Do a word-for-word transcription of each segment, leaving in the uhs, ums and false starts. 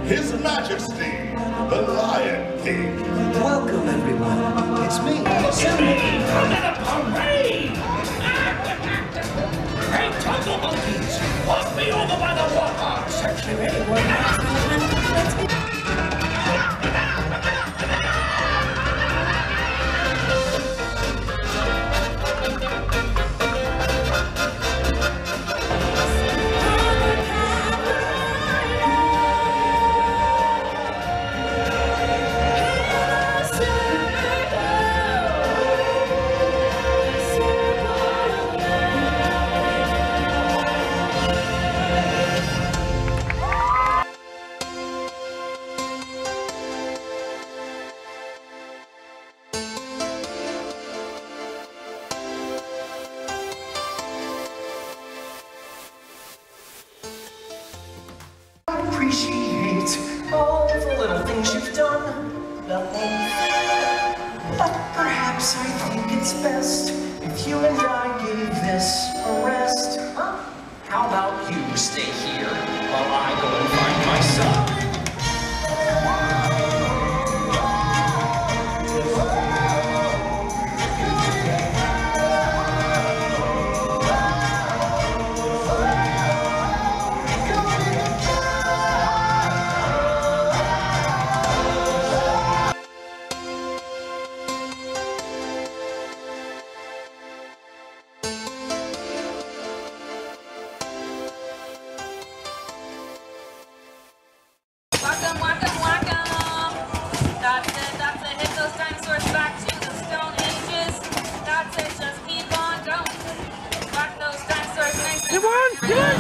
His Majesty, the Lion King. Welcome, everyone. It's me. It's me! I'm at a parade! Hey, Tumble Monkeys! Walk me over by the water! Section anyone Appreciate all the little things you've done. Nothing. But perhaps I think it's best if you and I give this a rest. Huh? How about you stay here while I go and find my son? Welcome, welcome, welcome. That's it, that's it. Hit those dinosaurs back to the Stone Ages. That's it, just keep on going. Back those dinosaurs nice and... Come on, come on!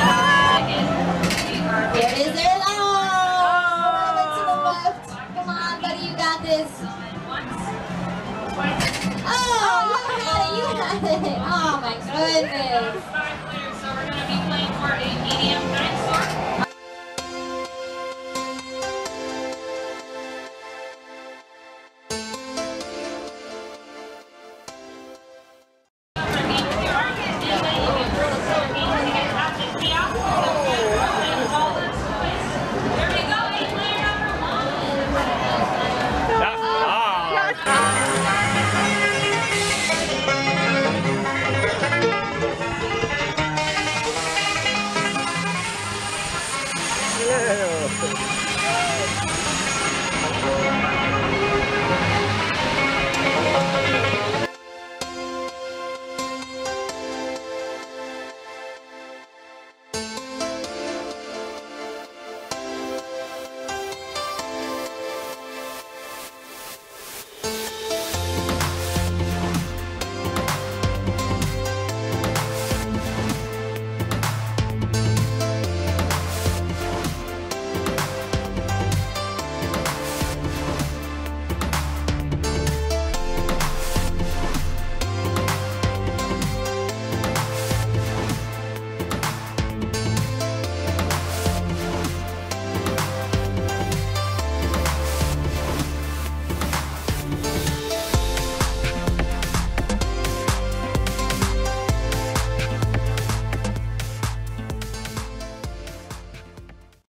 Here it is, there it is. Oh! To the left. Come on, buddy, you got this. Once, twice. Oh, you had it, you had it. Oh my goodness.